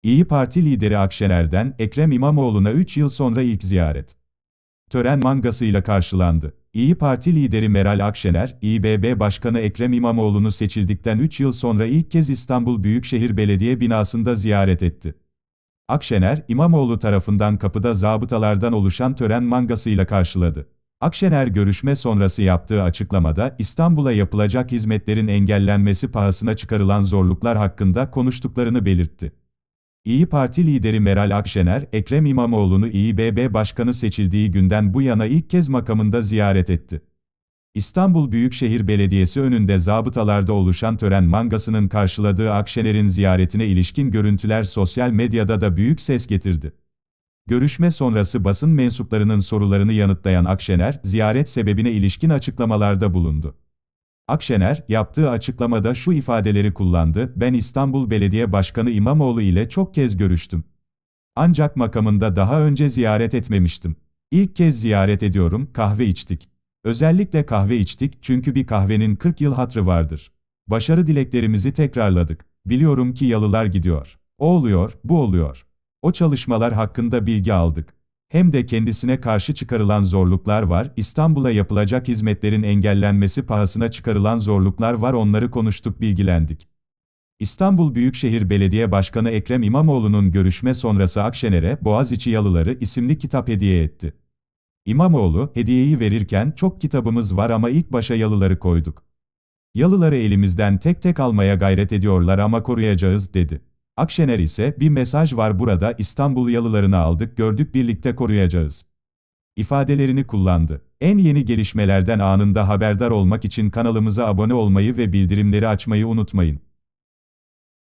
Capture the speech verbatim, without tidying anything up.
İyi Parti lideri Akşener'den Ekrem İmamoğlu'na üç yıl sonra ilk ziyaret. Tören mangasıyla karşılandı. İyi Parti lideri Meral Akşener, İBB Başkanı Ekrem İmamoğlu'nu seçildikten üç yıl sonra ilk kez İstanbul Büyükşehir Belediye binasında ziyaret etti. Akşener, İmamoğlu tarafından kapıda zabıtalardan oluşan tören mangasıyla karşıladı. Akşener görüşme sonrası yaptığı açıklamada, İstanbul'a yapılacak hizmetlerin engellenmesi pahasına çıkarılan zorluklar hakkında konuştuklarını belirtti. İyi Parti lideri Meral Akşener, Ekrem İmamoğlu'nu İBB Başkanı seçildiği günden bu yana ilk kez makamında ziyaret etti. İstanbul Büyükşehir Belediyesi önünde zabıtalarda oluşan tören mangasının karşıladığı Akşener'in ziyaretine ilişkin görüntüler sosyal medyada da büyük ses getirdi. Görüşme sonrası basın mensuplarının sorularını yanıtlayan Akşener, ziyaret sebebine ilişkin açıklamalarda bulundu. Akşener, yaptığı açıklamada şu ifadeleri kullandı: "Ben İstanbul Belediye Başkanı İmamoğlu ile çok kez görüştüm. Ancak makamında daha önce ziyaret etmemiştim. İlk kez ziyaret ediyorum, kahve içtik. Özellikle kahve içtik çünkü bir kahvenin kırk yıl hatırı vardır. Başarı dileklerimizi tekrarladık. Biliyorum ki yalılar gidiyor. O oluyor, bu oluyor. O çalışmalar hakkında bilgi aldık. Hem de kendisine karşı çıkarılan zorluklar var, İstanbul'a yapılacak hizmetlerin engellenmesi pahasına çıkarılan zorluklar var, onları konuştuk, bilgilendik." İstanbul Büyükşehir Belediye Başkanı Ekrem İmamoğlu'nun görüşme sonrası Akşener'e "Boğaziçi Yalıları" isimli kitap hediye etti. İmamoğlu, hediyeyi verirken "Çok kitabımız var ama ilk başa yalıları koyduk. Yalıları elimizden tek tek almaya gayret ediyorlar ama koruyacağız" dedi. Akşener ise "Bir mesaj var burada, İstanbul yalılarını aldık, gördük, birlikte koruyacağız" ifadelerini kullandı. En yeni gelişmelerden anında haberdar olmak için kanalımıza abone olmayı ve bildirimleri açmayı unutmayın.